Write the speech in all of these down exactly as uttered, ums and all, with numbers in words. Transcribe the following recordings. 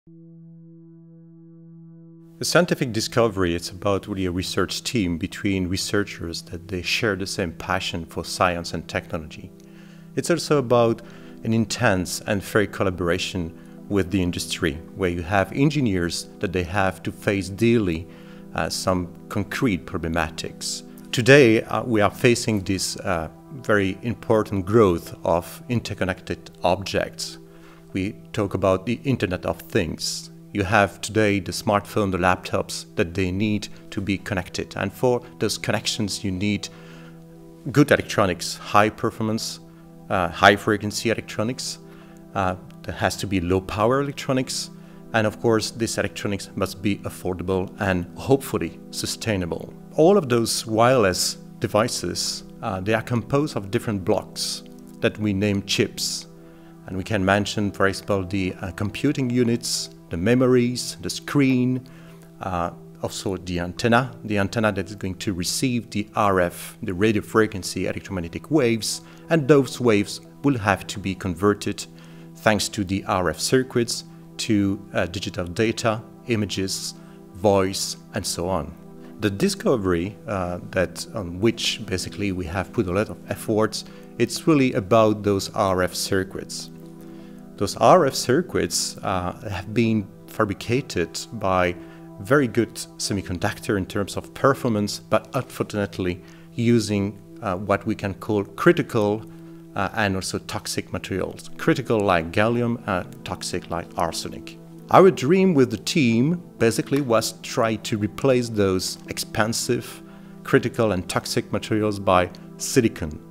The scientific discovery, it's about really a research team between researchers that they share the same passion for science and technology. It's also about an intense and fair collaboration with the industry, where you have engineers that they have to face daily uh, some concrete problematics. Today, uh, we are facing this uh, very important growth of interconnected objects. We talk about the Internet of Things. You have today the smartphone, the laptops that they need to be connected. And for those connections, you need good electronics, high performance, uh, high frequency electronics. Uh, there has to be low power electronics. And of course, this electronics must be affordable and hopefully sustainable. All of those wireless devices, uh, they are composed of different blocks that we name chips. And we can mention, for example, the uh, computing units, the memories, the screen, uh, also the antenna, the antenna that is going to receive the R F, the radio frequency electromagnetic waves, and those waves will have to be converted thanks to the R F circuits to uh, digital data, images, voice, and so on. The discovery uh, that on which basically we have put a lot of efforts, it's really about those R F circuits. Those R F circuits uh, have been fabricated by very good semiconductor in terms of performance, but unfortunately using uh, what we can call critical uh, and also toxic materials. Critical like gallium, uh, toxic like arsenic. Our dream with the team basically was try to replace those expensive, critical and toxic materials by silicon.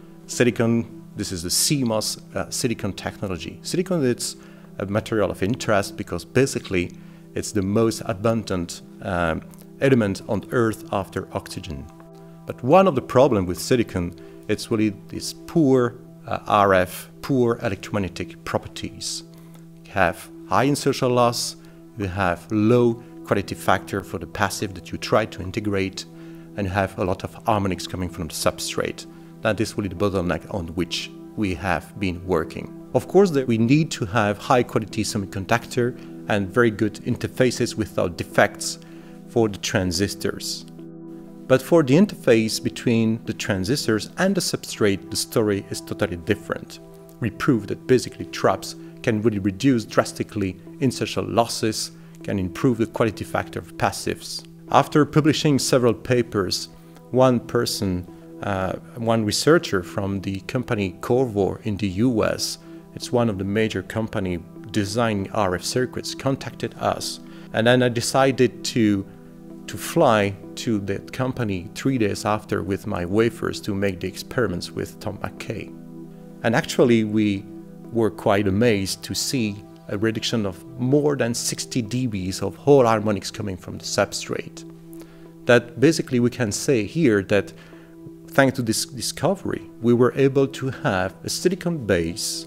Silicon This is the C MOS uh, silicon technology. Silicon is a material of interest because basically it's the most abundant um, element on Earth after oxygen. But one of the problems with silicon, it's really this poor uh, R F, poor electromagnetic properties. You have high insertion loss, you have low quality factor for the passive that you try to integrate, and you have a lot of harmonics coming from the substrate. That is really the bottleneck on which we have been working. Of course, that we need to have high quality semiconductor and very good interfaces without defects for the transistors. But for the interface between the transistors and the substrate, the story is totally different. We prove that basically traps can really reduce drastically insertion losses, can improve the quality factor of passives. After publishing several papers, one person Uh, one researcher from the company Corvor in the U S, it's one of the major companies designing R F circuits, contacted us. And then I decided to, to fly to that company three days after with my wafers to make the experiments with Tom McKay. And actually we were quite amazed to see a reduction of more than sixty decibels of whole harmonics coming from the substrate. That basically we can say here that thanks to this discovery, we were able to have a silicon-based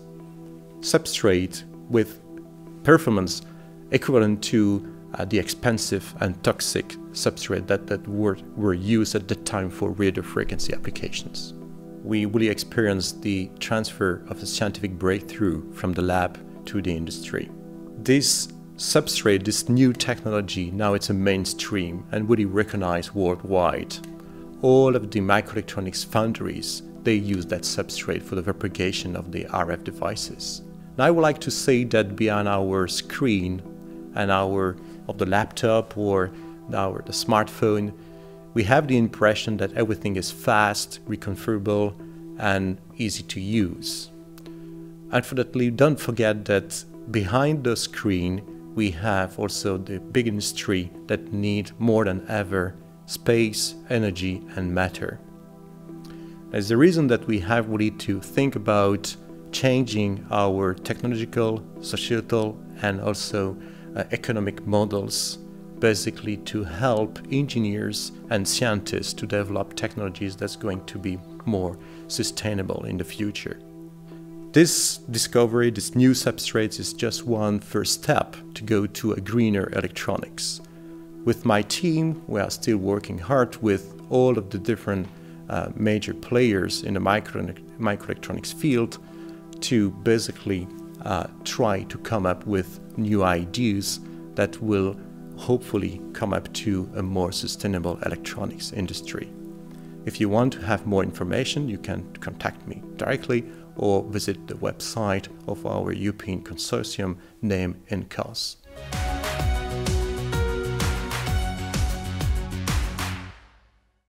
substrate with performance equivalent to uh, the expensive and toxic substrate that, that were, were used at the time for radio frequency applications. We really experienced the transfer of a scientific breakthrough from the lab to the industry. This substrate, this new technology, now it's a mainstream and really recognized worldwide. All of the microelectronics foundries, they use that substrate for the propagation of the R F devices. Now I would like to say that beyond our screen and our of the laptop or our the smartphone, we have the impression that everything is fast, reconfigurable, and easy to use. Unfortunately, don't forget that behind the screen, we have also the big industry that need more than ever space, energy, and matter. That's the reason that we have really to think about changing our technological, societal, and also uh, economic models, basically to help engineers and scientists to develop technologies that's going to be more sustainable in the future. This discovery, this new substrate, is just one first step to go to a greener electronics. With my team, we are still working hard with all of the different uh, major players in the micro microelectronics field to basically uh, try to come up with new ideas that will hopefully come up to a more sustainable electronics industry. If you want to have more information, you can contact me directly or visit the website of our European consortium named N C O S.